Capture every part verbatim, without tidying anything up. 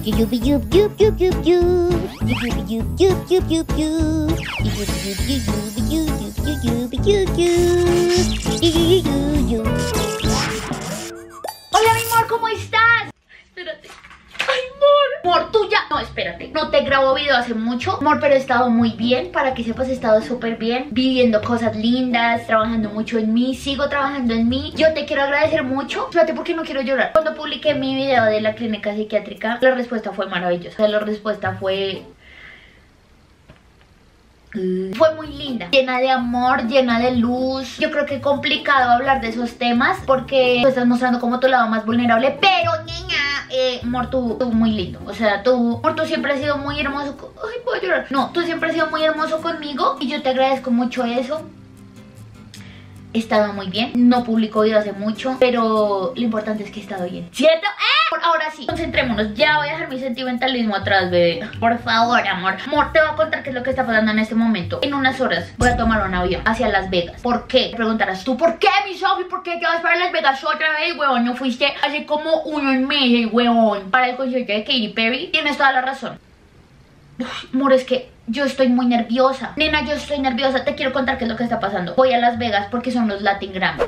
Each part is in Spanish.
Hola, mi amor, ¿cómo estás? Espérate. Ay, amor. Amor, tú ya... No, espérate. No te grabo video hace mucho, amor, pero he estado muy bien. Para que sepas, he estado súper bien, viviendo cosas lindas, trabajando mucho en mí. Sigo trabajando en mí. Yo te quiero agradecer mucho. Espérate, porque no quiero llorar. Cuando publiqué mi video de la clínica psiquiátrica, la respuesta fue maravillosa. La respuesta fue... fue muy linda, llena de amor, llena de luz. Yo creo que es complicado hablar de esos temas porque tú estás mostrando como tu lado más vulnerable. Pero, niña, eh, amor, tú, tú muy lindo. O sea, tú, amor, tú siempre has sido muy hermoso. Ay, puedo llorar. No, tú siempre has sido muy hermoso conmigo y yo te agradezco mucho eso. He estado muy bien. No publico video hace mucho, pero lo importante es que he estado bien, ¿cierto? ¡Eh! Ahora sí, concentrémonos. Ya voy a dejar mi sentimentalismo atrás, bebé. Por favor, amor. Amor, te voy a contar qué es lo que está pasando en este momento. En unas horas voy a tomar un avión hacia Las Vegas. ¿Por qué? Te preguntarás tú, ¿por qué, mi Sophie? ¿Por qué te vas para Las Vegas otra vez, huevón? ¿No fuiste hace como unos meses, huevón, para el concierto de Katy Perry? Tienes toda la razón. Uf, amor, es que yo estoy muy nerviosa. Nena, yo estoy nerviosa. Te quiero contar qué es lo que está pasando. Voy a Las Vegas porque son los Latin Grammy.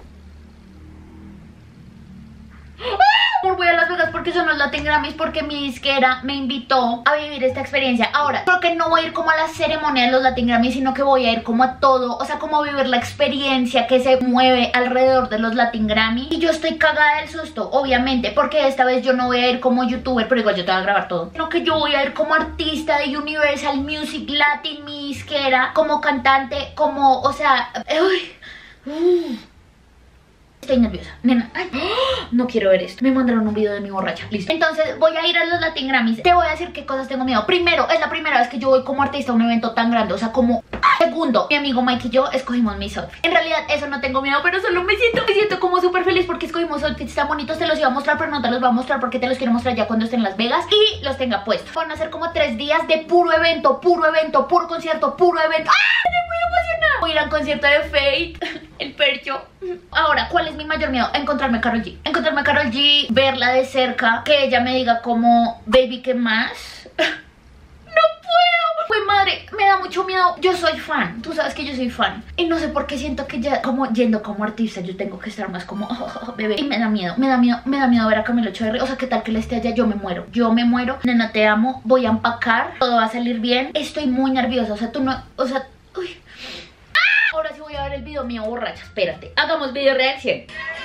Voy a Las Vegas porque son los Latin Grammys, porque mi disquera me invitó a vivir esta experiencia. Ahora, creo que no voy a ir como a la ceremonia de los Latin Grammys, sino que voy a ir como a todo, o sea, como a vivir la experiencia que se mueve alrededor de los Latin Grammys. Y yo estoy cagada del susto, obviamente, porque esta vez yo no voy a ir como youtuber, pero igual yo te voy a grabar todo, sino que yo voy a ir como artista de Universal Music Latin, mi disquera, como cantante, como, o sea, uy, uy. Estoy nerviosa, nena. Ay, no quiero ver esto. Me mandaron un video de mi borracha. Listo. Entonces voy a ir a los Latin Grammys. Te voy a decir qué cosas tengo miedo. Primero, es la primera vez que yo voy como artista a un evento tan grande. O sea, como... Segundo, mi amigo Mike y yo escogimos mis outfits. En realidad, eso no tengo miedo, pero solo me siento, me siento como súper feliz porque escogimos outfits tan bonitos. Te los iba a mostrar, pero no te los voy a mostrar porque te los quiero mostrar ya cuando esté en Las Vegas y los tenga puestos. Van a ser como tres días de puro evento, puro evento, puro concierto, puro evento. ¡Ah! Estoy muy emocionada. Voy a ir al concierto de Fate, el percho. Ahora, ¿cuál es mi mayor miedo? Encontrarme a Karol G. Encontrarme a Karol G, verla de cerca, que ella me diga como, baby, ¿qué más? No puedo. Pues madre, me da mucho miedo. Yo soy fan, tú sabes que yo soy fan. Y no sé por qué siento que ya, como yendo como artista, yo tengo que estar más como, oh, oh, bebé. Y me da miedo, me da miedo, me da miedo ver a Camilo Echeverry. O sea, ¿qué tal que le esté allá? Yo me muero, yo me muero. Nena, te amo, voy a empacar, todo va a salir bien. Estoy muy nerviosa, o sea, tú no, o sea, uy. Ahora sí voy a ver el video mío borracha. Espérate, hagamos video reacción.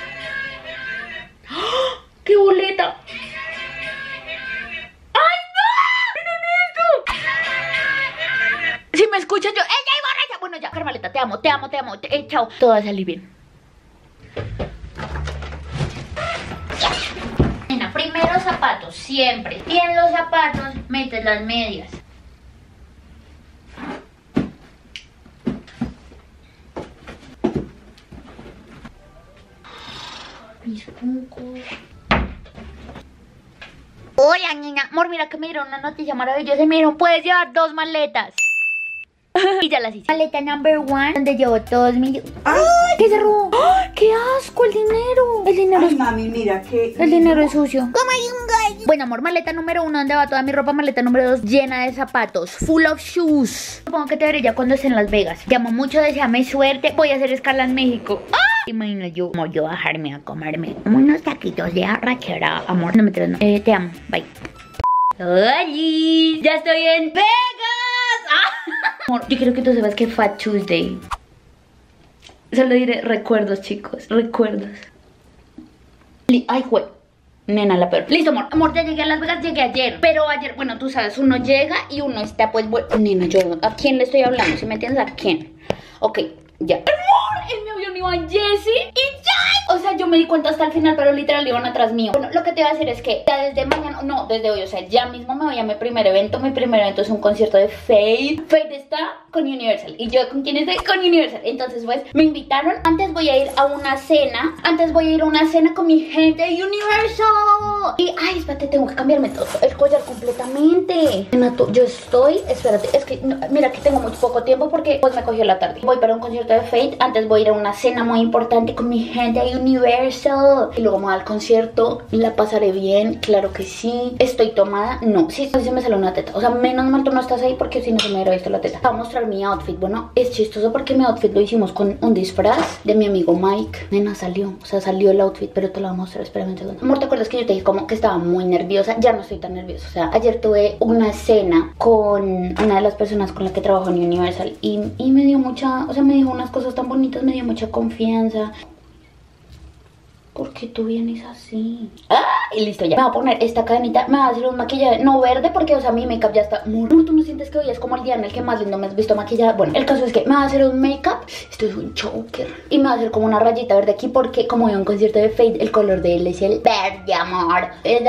¡Oh! ¡Qué boleta! ¡Ay, no! ¡Miren esto! Si me escuchas yo, ¡ella hay borracha! Bueno, ya, Carmelita, te amo, te amo, te amo. Te, eh, chao. Todo va a salir bien. Nena, primero zapatos, siempre. Y en los zapatos metes las medias. Mis puncos. Hola, niña. Amor, mira que me dieron una noticia maravillosa. Me dijeron, puedes llevar dos maletas. Y ya las hice. Maleta number one, donde llevo todos mis... ¡Ay! ¿Qué se robó? ¡Ay! ¡Qué asco! El dinero. El dinero Ay, es... mami, mira que... El dinero es sucio. ¿Cómo hay un gallo? Bueno, amor, maleta número uno, donde va toda mi ropa. Maleta número dos, llena de zapatos. Full of shoes. Supongo que te veré ya cuando esté en Las Vegas. Te amo mucho, deseame suerte. Voy a hacer escala en México. ¡Ah! Imagino yo, como yo bajarme a comerme unos taquitos de arrachera. Amor, no me traes, no. Eh, te amo, bye. ¡Hola! ¡Ya estoy en Vegas! ¡Ah! Amor, yo quiero que tú sepas que Fat Tuesday. Solo diré recuerdos, chicos, recuerdos. Ay, güey. Nena, la peor. Listo, amor. Amor, ya llegué a Las Vegas, llegué ayer. Pero ayer, bueno, tú sabes, uno llega y uno está, pues, bueno. Nena, yo, ¿a quién le estoy hablando? ¿Sí me entiendes? ¿A quién? Ok, ya. Amor, en mi avión iban Jessie y Jai. O sea, yo me di cuenta hasta el final, pero literal iban atrás mío. Bueno, lo que te voy a decir es que ya desde mañana, no, desde hoy, o sea, ya mismo me voy a mi primer evento. Mi primer evento es un concierto de Fate. Fate está con Universal. ¿Y yo con quién estoy? Con Universal. Entonces, pues, me invitaron. Antes voy a ir a una cena. Antes voy a ir a una cena con mi gente de Universal. Y, ay, espérate, tengo que cambiarme todo el collar completamente. Nena, tú, yo estoy, espérate, es que, no, mira que tengo muy poco tiempo porque pues me cogió la tarde. Voy para un concierto de Fate, antes voy a ir a una cena muy importante con mi gente de Universal. Y luego me voy al concierto, la pasaré bien, claro que sí. Estoy tomada, no, sí, se me salió una teta. O sea, menos mal tú no estás ahí porque si no se me hubiera visto la teta. Voy a mostrar mi outfit, bueno, es chistoso porque mi outfit lo hicimos con un disfraz de mi amigo Mike. Nena, salió, o sea, salió el outfit, pero te lo voy a mostrar, espérame un segundo. Amor, ¿te acuerdas que yo te dije como que estaba muy nerviosa? Ya no estoy tan nerviosa, o sea, ayer tuve una cena con una de las personas con la que trabajo en Universal y, y me dio mucha, o sea, me dijo unas cosas tan bonitas, me dio mucha confianza. ¿Por qué tú vienes así? ¡Ah! Y listo ya. Me voy a poner esta cadenita, me voy a hacer un maquillaje, no verde porque, o sea, mi make-up ya está muy... ¿Tú no sientes que hoy es como el día en el que más lindo me has visto maquillada? Bueno, el caso es que me voy a hacer un make-up, esto es un choker, y me voy a hacer como una rayita verde aquí porque como voy a un concierto de Fate, el color de él es el verde, amor.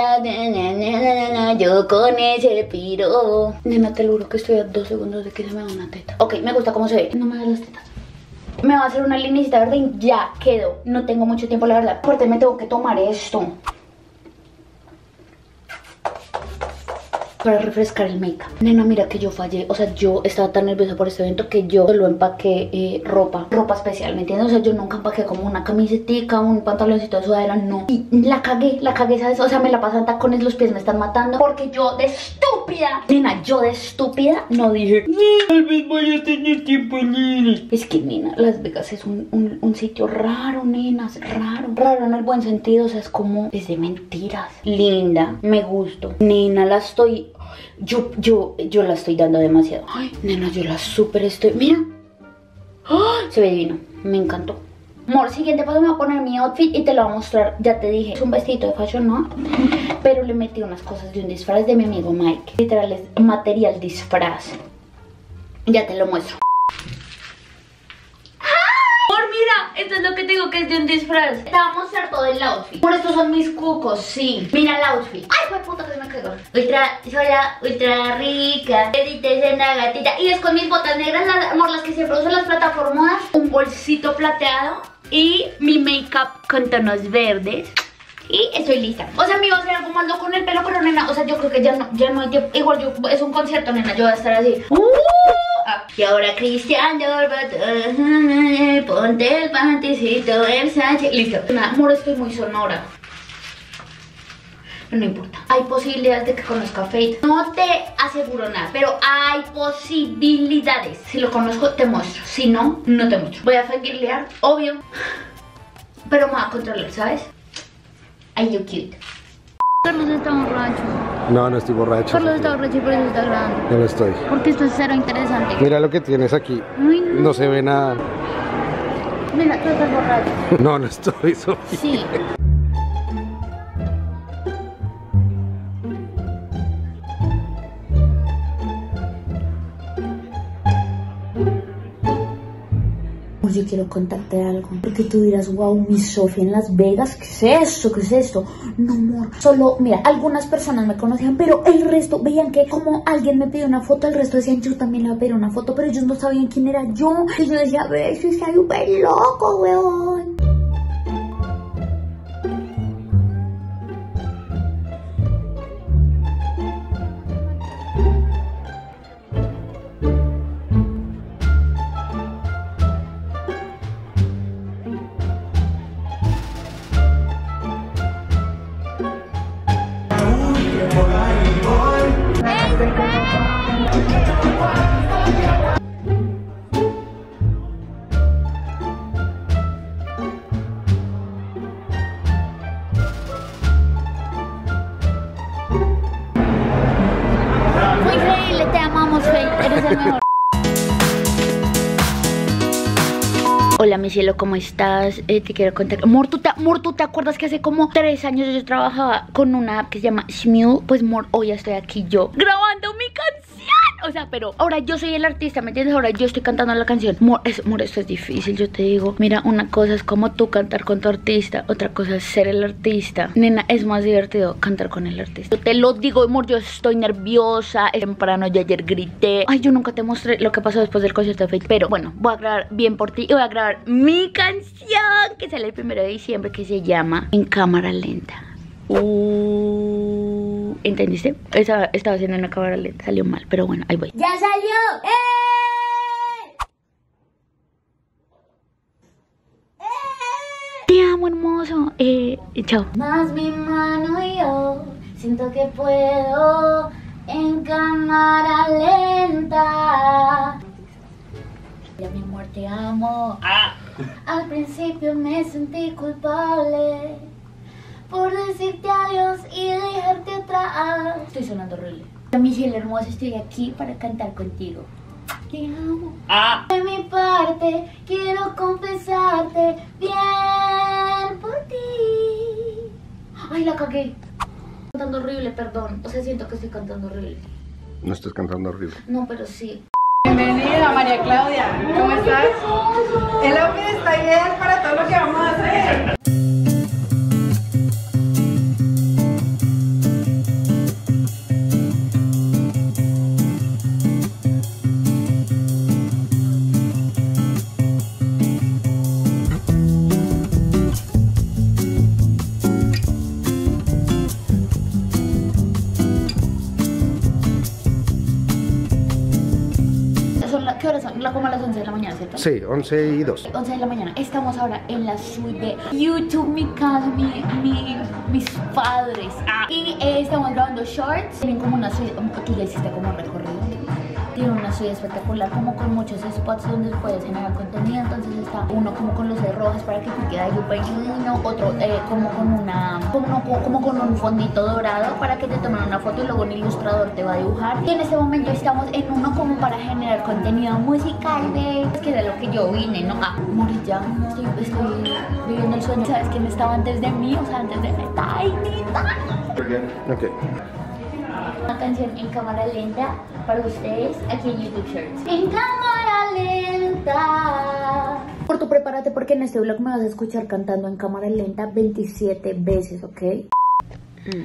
Yo con ese piro. Nena, te lo juro que estoy a dos segundos de que se me haga una teta. Ok, me gusta cómo se ve. No me hagas las tetas. Me va a hacer una linecita verde y ya quedó. No tengo mucho tiempo, la verdad. Aparte me tengo que tomar esto para refrescar el make-up. Nena, mira que yo fallé. O sea, yo estaba tan nerviosa por este evento que yo solo empaqué eh, ropa. Ropa especial, ¿me entiendes? O sea, yo nunca empaqué como una camisetica, un pantaloncito de sudadera, no. Y la cagué, la cagué, ¿sabes? O sea, me la pasan tacones, los pies me están matando. Porque yo de estúpida, nena, yo de estúpida no dije tal vez voy a tener tiempo libre. Es que, nena, Las Vegas es un, un, un sitio raro, nenas, raro. Raro en el buen sentido, o sea, es como, es de mentiras. Linda, me gusto. Nena, la estoy... Yo, yo, yo la estoy dando demasiado. Ay, nena, yo la súper estoy... Mira. ¡Oh! Se ve divino. Me encantó. Amor, siguiente paso me voy a poner mi outfit y te lo voy a mostrar. Ya te dije, es un vestido de fashion, ¿no? Pero le metí unas cosas de un disfraz de mi amigo Mike. Literal, es material disfraz. Ya te lo muestro. Mira, esto es lo que te digo que es de un disfraz. Te voy a mostrar todo el outfit. Por estos son mis cucos, sí. Mira el outfit. Ay, fue puta que se me cagó. Ultra, sola, ultra rica. Edites en la gatita. Y es con mis botas negras, las, amor, las que siempre uso en las plataformas. Un bolsito plateado. Y mi make-up con tonos verdes. Y estoy lista. O sea, me iba a hacer algo más loco con el pelo, pero nena, o sea, yo creo que ya no, ya no hay tiempo. Igual yo, es un concierto, nena, yo voy a estar así. Uh, ah. Y ahora Cristian Dorbat, ponte el panticito Versace. Listo. Nada, amor, estoy muy sonora. Pero no importa. Hay posibilidades de que conozca a Fate. No te aseguro nada, pero hay posibilidades. Si lo conozco, te muestro. Si no, no te muestro. Voy a fangirlear, obvio. Pero me voy a controlar, ¿sabes? Are you cute? Carlos está borracho. No, no estoy borracho. Carlos está borracho y por eso está grabando. No lo estoy. Porque esto es cero interesante. Mira lo que tienes aquí. Ay, no. No se ve nada. Mira, tú estás borracho. No, no estoy, Sofía. Sí. Yo quiero contarte algo, porque tú dirás, wow, mi Sofía en Las Vegas, ¿qué es esto? ¿Qué es esto? No, amor, solo, mira, algunas personas me conocían, pero el resto veían que como alguien me pidió una foto, el resto decían, yo también le voy a pedir una foto, pero ellos no sabían quién era yo. Y yo decía, a ver, si está súper loco, weón. Muy increíble, te amamos, Faye, eres el mejor. Hola mi cielo, ¿cómo estás? Eh, te quiero contar. Amor, ¿tú te, amor, ¿tú te acuerdas que hace como tres años yo trabajaba con una app que se llama Shmew? Pues amor, hoy estoy aquí yo grabando mi canción. O sea, pero ahora yo soy el artista, ¿me entiendes? Ahora yo estoy cantando la canción. Amor, es, amor, esto es difícil, yo te digo. Mira, una cosa es como tú cantar con tu artista, otra cosa es ser el artista. Nena, es más divertido cantar con el artista. Yo te lo digo, amor, yo estoy nerviosa. Es temprano, yo ayer grité. Ay, yo nunca te mostré lo que pasó después del concierto de Fate. Pero bueno, voy a grabar bien por ti y voy a grabar mi canción que sale el primero de diciembre, que se llama En Cámara Lenta. Uh. ¿entendiste? Estaba, estaba haciendo una cámara lenta, salió mal, pero bueno, ahí voy. ¡Ya salió! ¡Eh! ¡Eh! Te amo, hermoso. Eh, chao. Más mi mano y yo siento que puedo en cámara lenta. Ya mi amor, te amo. Ah. Al principio me sentí culpable por decirte adiós y dejarte atrás. Estoy sonando horrible. Mi cielo hermoso, estoy aquí para cantar contigo. Te amo. Ah. De mi parte, quiero confesarte bien por ti. Ay, la cagué. Cantando horrible, perdón. O sea, siento que estoy cantando horrible. No estás cantando horrible. No, pero sí. Bienvenida, María Claudia. ¿Cómo estás? El outfit está ideal para todo lo que vamos a hacer. ¿Qué horas son? Como a las once de la mañana, ¿cierto? Sí, once y dos. once de la mañana. Estamos ahora en la suite de YouTube, mi casa, mi, mi, mis padres. Ah. Y eh, estamos grabando shorts. Tienen como una suite, tú ya hiciste como recorrido. Tiene una suite espectacular, como con muchos spots donde puedes generar contenido. Entonces está uno como con luces rojas para que te quede ahí súper divino. Otro eh, como con una como, como con un fondito dorado para que te tomen una foto y luego un ilustrador te va a dibujar. Y en este momento estamos en uno como para generar contenido musical, de que era lo que yo vine, ¿no? Ah, morir ya, estoy, estoy viviendo el sueño. ¿Sabes quién estaba antes de mí? O sea, antes de mí. ¡Tainita! Ok. Una canción en cámara lenta para ustedes aquí en YouTube Shorts. En cámara lenta. Por tu prepárate porque en este vlog me vas a escuchar cantando en cámara lenta veintisiete veces, ¿ok? Mm.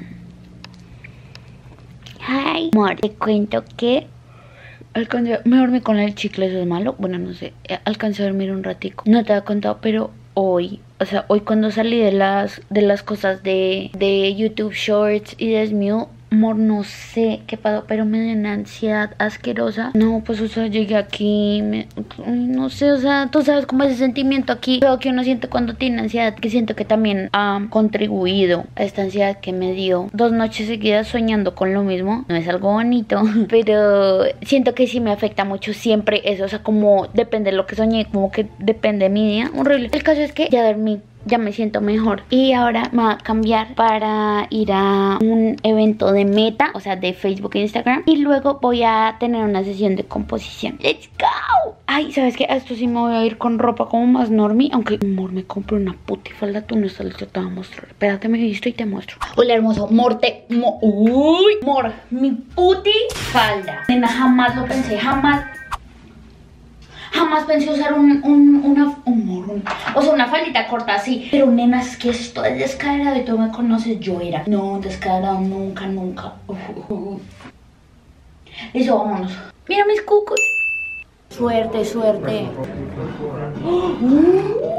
Hi, amor, te cuento que alcancé, me dormí con el chicle, ¿eso es malo? Bueno, no sé, alcancé a dormir un ratico. No te había contado, pero hoy, o sea, hoy cuando salí de las, de las cosas de, de YouTube Shorts y de Smew, amor, no sé qué pasó, pero me dio una ansiedad asquerosa. No, pues, o sea, llegué aquí, me, no sé, o sea, tú sabes cómo es ese sentimiento aquí, lo que uno siente cuando tiene ansiedad, que siento que también ha contribuido a esta ansiedad que me dio. Dos noches seguidas soñando con lo mismo, no es algo bonito, pero siento que sí me afecta mucho siempre eso, o sea, como depende de lo que soñé, como que depende de mi día, horrible. El caso es que ya dormí, ya me siento mejor y ahora me voy a cambiar para ir a un evento de Meta, o sea, de Facebook e Instagram, y luego voy a tener una sesión de composición. ¡Let's go! Ay, ¿sabes qué? A esto sí me voy a ir con ropa como más normie, aunque, amor, me compré una putifalda, tú no estás listo, te voy a mostrar. Espérate, me visto y te muestro. Hola, hermoso, morte, mo uy, mor, mi putifalda. Nena, jamás lo pensé, jamás. Jamás pensé usar un, un, una, un, un, o sea, una faldita corta así. Pero nena, es que esto es descaderado y tú me conoces, yo era. No, descaderado nunca, nunca. Uh, uh, uh. Eso, vámonos. Mira mis cucos. Suerte, suerte. Uh, uh.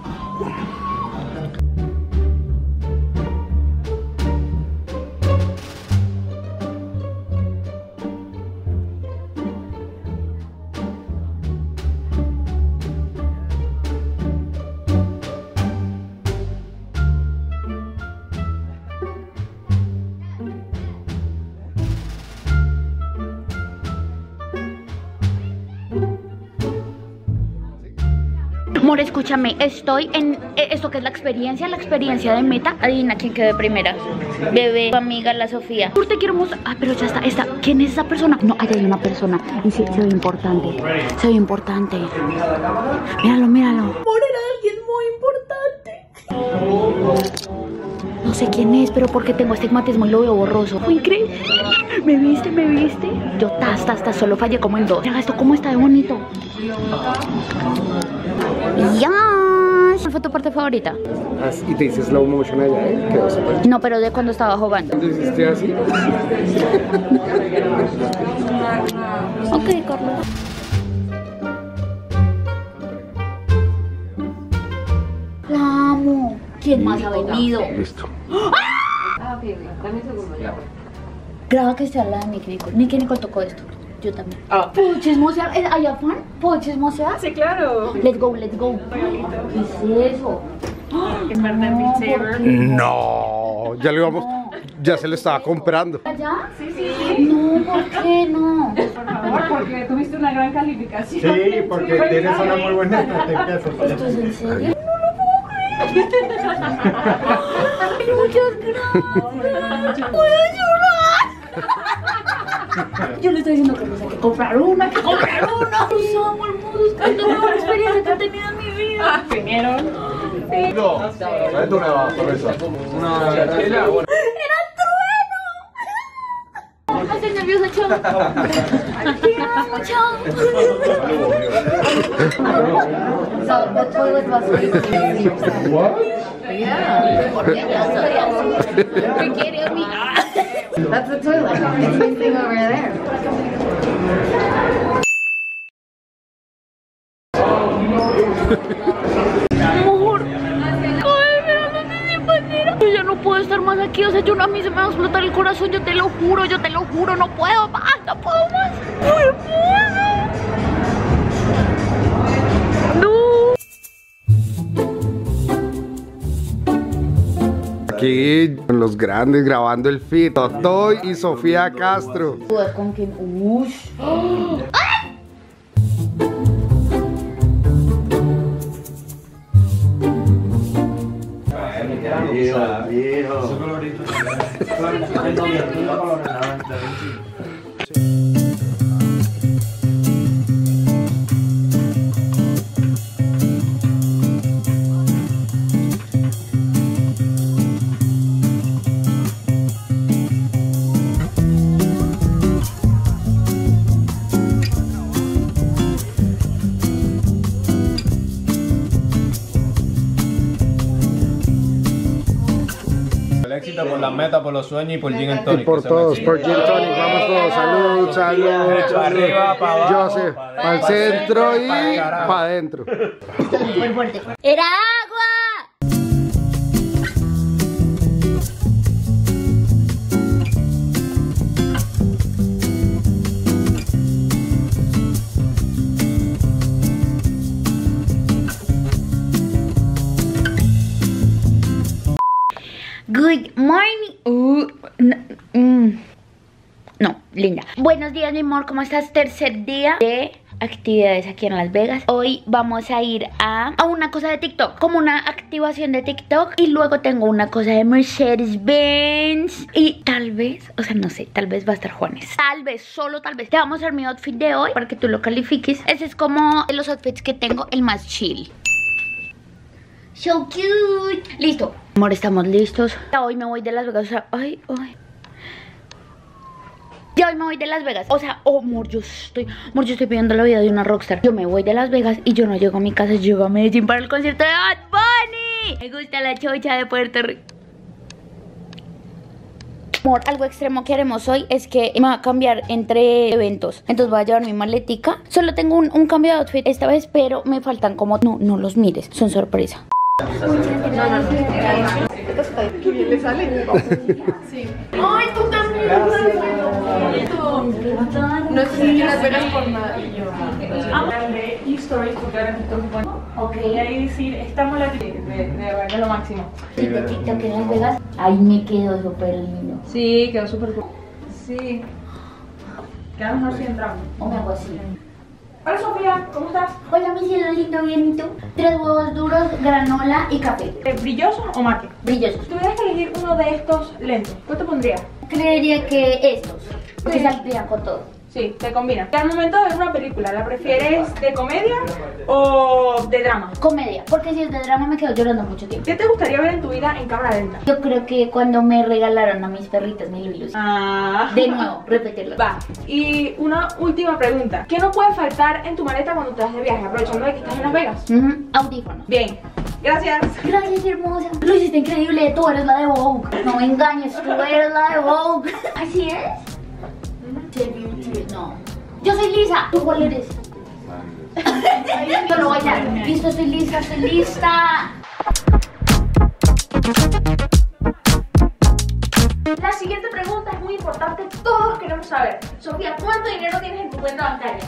Amor, escúchame, estoy en esto que es la experiencia, la experiencia de Meta. Adivina quién quedó de primera. Bebé, tu amiga, la Sofía. Por te quiero mostrar. Ah, pero ya está, está. ¿Quién es esa persona? No, allá hay una persona. Y sí, se ve importante. Se ve importante. Míralo, míralo. Amor, era alguien muy importante. No sé quién es, pero porque tengo astigmatismo y lo veo borroso. Fue increíble. ¿Me viste? ¿Me viste? Yo, tas, tas, tas, solo fallé como en dos. Mira esto, cómo está de bonito. ¡Ya! ¿Cuál fue tu parte favorita? Y te hice slow motion allá, ¿eh? Quedó súper. No, pero de cuando estaba jugando. ¿Cuándo hiciste así? Ok, Carlos. La amo. ¿Quién más ha venido? Listo. ¡Ah! Graba que esté al lado de Nicky Nicole. Nicky Nicole tocó esto. Yo también. Oh. ¿Puedo chismosear? ¿Hay afán? ¿Puedo chismosear? Sí, claro. Let's go, let's go. ¿Qué es eso? Es parte del Beat Saber. No, ya lo íbamos, ya se lo estaba comprando. ¿Allá? Sí, sí. No, ¿por qué no? Por favor, porque tuviste una gran calificación. Sí, porque tienes una muy buena estrategia. ¿Esto es en serio? Muchas gracias. Voy a llorar. Yo le estoy diciendo que me saque comprar una, que comprar una. Los amo, hermosos. Esta es la mejor experiencia que he tenido en mi vida. Vinieron. No, ¿sabes una sorpresa? Una chela. ¡Era trueno! Me estoy nerviosa, chao. Te amo, chao. So, the toilet was really What? Yeah. Porque yo soy así. ¿Qué quiere mí? That's the toilet. It's this thing over there. Amor, yo ya no puedo estar más aquí, o sea, yo a mí se me va a explotar el corazón, yo te lo juro, yo te lo juro, no puedo más, no puedo más, no puedo. Aquí los grandes grabando el feed, Totoy y Sofía Castro. ¿Con quién? Ush. ¡Ay! Por las metas, por los sueños y por Gin and Tonic. Y por todos, por Gin Tonic, vamos todos, salud, salud, salud. Arriba, para abajo, Joseph, para el centro y para adentro. Muy fuerte. ¡Era agua! Good morning. Uh, no, mm, no, linda. Buenos días, mi amor. ¿Cómo estás? Tercer día de actividades aquí en Las Vegas. Hoy vamos a ir a, a una cosa de TikTok, como una activación de TikTok. Y luego tengo una cosa de Mercedes-Benz. Y tal vez, o sea, no sé, tal vez va a estar Juanes. Tal vez, solo tal vez. Te vamos a hacer mi outfit de hoy para que tú lo califiques. Ese es como de los outfits que tengo, el más chill. So cute. Listo. Amor, estamos listos. Ya hoy me voy de Las Vegas. O sea, ay, ay. Ya hoy me voy de Las Vegas. O sea, oh, amor, yo estoy, amor, yo estoy pidiendo la vida de una rockstar. Yo me voy de Las Vegas y yo no llego a mi casa, llego a Medellín para el concierto de Bad Bunny. Me gusta la chocha de Puerto Rico. Amor, algo extremo que haremos hoy es que me va a cambiar entre eventos. Entonces voy a llevar mi maletica. Solo tengo un, un cambio de outfit esta vez, pero me faltan como... No, no los mires, son sorpresa. Qué bien le sale. Sí. Ay, tú también. No es que Las Vegas por nada. Y stories porque ahora TikTok. Ok. Y ahí decir, estamos la de, de, de, de lo máximo. Y de TikTok en Las Vegas. Ahí me quedó súper lindo. Sí, quedó súper cool. Sí. Queda mejor si entramos. O me hago así. Hola Sofía, ¿cómo estás? Hola, mi cielo lindo, bien, ¿y tú? Tres huevos duros, granola y café. Eh, ¿Brilloso o mate? Brillosos. Si tuvieras que elegir uno de estos lentos, ¿cuál te pondrías? Creería que estos, porque Sí. saldrían con todo. Sí, te combina. Al momento de ver una película, ¿la prefieres de comedia o de drama? Comedia, porque si es de drama me quedo llorando mucho tiempo. ¿Qué te gustaría ver en tu vida en cámara lenta? Yo creo que cuando me regalaron a mis perritas, mi Lulus. Ah. De nuevo, repetirlo. Va, y una última pregunta. ¿Qué no puede faltar en tu maleta cuando te vas de viaje, aprovechando de que estás en Las Vegas? Ujú, audífonos. Bien, gracias. Gracias, hermosa. Lo hiciste increíble, tú eres la de Vogue. No me engañes, tú eres la de Vogue. ¿Así es? No. Yo soy Lisa. ¿Tú cuál eres? Yo lo voy a bailar. Listo, estoy lista, estoy lista. La siguiente pregunta es muy importante Sofía, ¿cuánto dinero tienes en tu cuenta bancaria?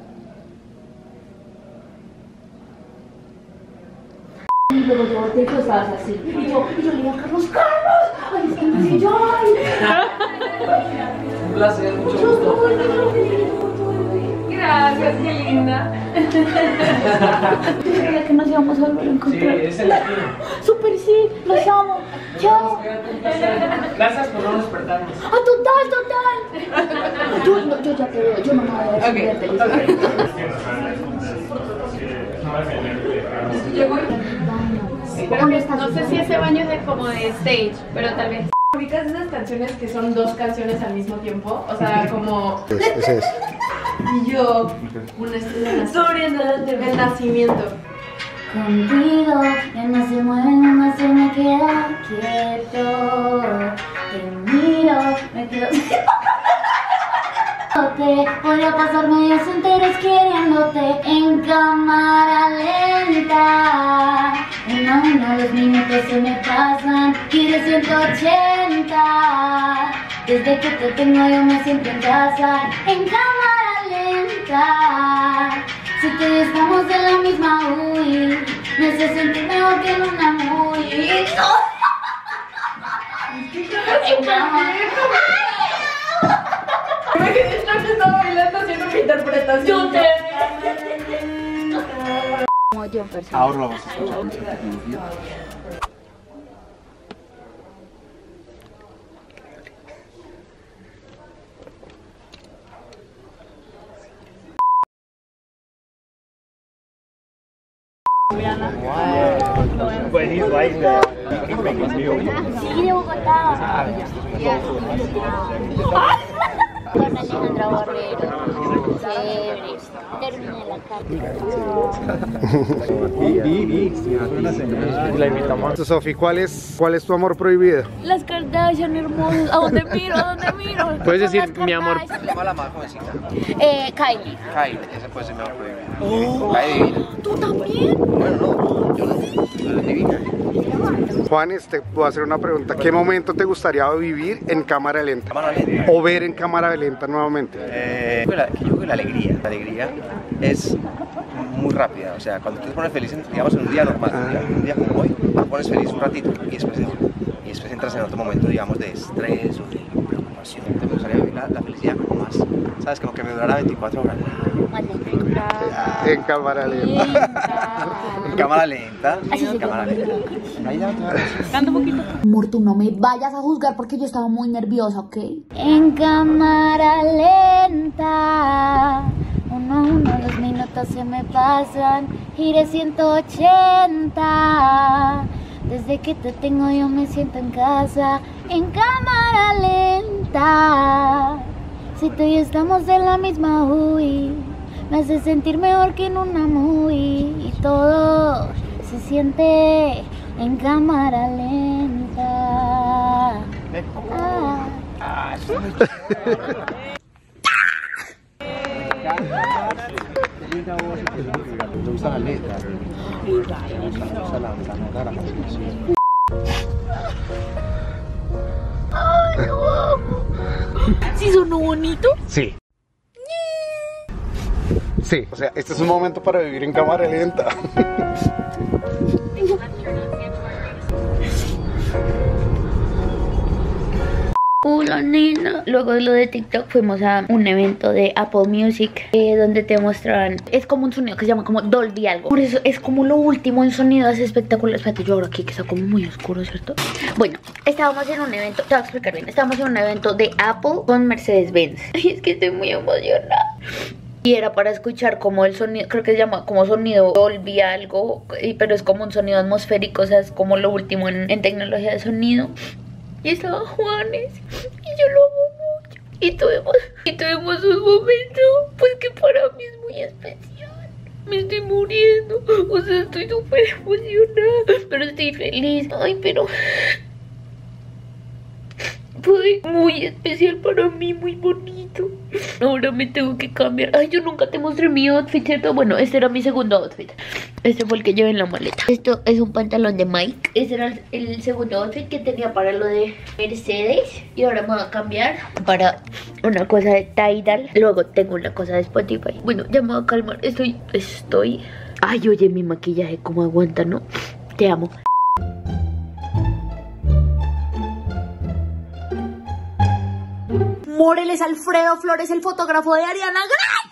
Y luego yo te estabas así. Y yo, y yo le dije a Carlos, Carlos, ay, es que me dice yo, ay. Un placer, mucho gusto. Gracias, qué linda. Yo creía que nos íbamos a volver a encontrar. Sí, es el aquí. Súper sí, los amo. Chao. Gracias por no despertarnos. Ah, total, total. Yo, no, yo ya te veo, yo no me voy a defender de los Sí, pero no sé si ese baño es de, como de stage, pero tal vez. ¿Ubicas esas canciones que son dos canciones al mismo tiempo? O sea, como. Ese es. Y yo, una estrella del nacimiento. Contigo, ya no se mueve, no se me queda quieto. Te miro, me quedo. Podría pasar medios enteros queriéndote en cámara lenta. Uno a uno los minutos se me pasan y de ciento ochenta. Desde que te tengo yo me siento en casa en cámara lenta. Si tú y yo estamos en la misma, uy, me hace sentir mejor que en una movie. En cámara. Me quedé yo que estaba bailando haciendo mi interpretación. Yo te Como yo en persona. Ahora lo vas a escuchar. But he's like that. Sí, de Bogotá. Con Alejandra Barrero. Chévere. Terminé la carta. La invitamos. Sofi, ¿cuál es, ¿cuál es tu amor prohibido? Las Kardashian hermosas. ¿A dónde miro? ¿A dónde miro? Puedes decir, Las mi amor. Kardashian. Llama a la más jovencita. Eh, Kylie. Kylie, ese puede ser mi amor prohibido. Kylie divina. ¿Tú también? Bueno, no, yo no. Tú eres divina. Juanes, te puedo hacer una pregunta. ¿Qué momento te gustaría vivir en cámara lenta? Cámara lenta. O ver en cámara lenta nuevamente. Eh, yo creo que la- yo creo que la alegría, la alegría es muy rápida. O sea, cuando tú te pones feliz, en- digamos, en un día normal, un día, un día como hoy, te pones feliz un ratito y después, y después entras en otro momento, digamos, de estrés o de preocupación. Te gustaría vivir la, la felicidad como más, ¿sabes? Como que me durara veinticuatro horas. En cámara lenta. En cámara lenta. En cámara lenta. Ahí ya, Canta un poquito. Amor, tú no me vayas a juzgar porque yo estaba muy nerviosa, ¿ok? En cámara lenta. Uno a uno los minutos se me pasan. Giré ciento ochenta. Desde que te tengo yo me siento en casa. En cámara lenta. Si tú y yo estamos en la misma, uy, me hace sentir mejor que en una movie. Y todo se siente en cámara lenta. Ah. me gusta la letra. Me gusta la, la nota de la canción. ¿Sí sonó bonito? Sí. Sí, o sea, este es un momento para vivir en cámara lenta. Hola nena. Luego de lo de TikTok fuimos a un evento de Apple Music, eh, donde te mostraban, es como un sonido que se llama como Dolby algo. Por eso es como lo último en sonido, es espectacular. Espérate, yo ahora aquí que está como muy oscuro, ¿cierto? Bueno, estábamos en un evento, te voy a explicar bien. Estábamos en un evento de Apple con Mercedes-Benz. Ay, es que estoy muy emocionada. Y era para escuchar como el sonido, creo que se llama como sonido Dolby algo, y- pero es como un sonido atmosférico, o sea, es como lo último en, en tecnología de sonido. Y estaba Juanes, y yo lo amo mucho. Y tuvimos, y tuvimos un momento, pues que para mí es muy especial. Me estoy muriendo, o sea, estoy súper emocionada, pero estoy feliz. Ay, pero... ¿puedo de muy especial para mí, muy bonito. Ahora me tengo que cambiar. Ay, yo nunca te mostré mi outfit, ¿cierto? Bueno, este era mi segundo outfit. Este fue el que llevé en la maleta. Esto es un pantalón de Mike. Este era el, el segundo outfit que tenía para lo de Mercedes. Y ahora me voy a cambiar para una cosa de Tidal. Luego tengo una cosa de Spotify. Bueno, ya me voy a calmar. Estoy, estoy... Ay, oye, mi maquillaje cómo aguanta, ¿no? Te amo. Moreles Alfredo Flores, el fotógrafo de Ariana Grande.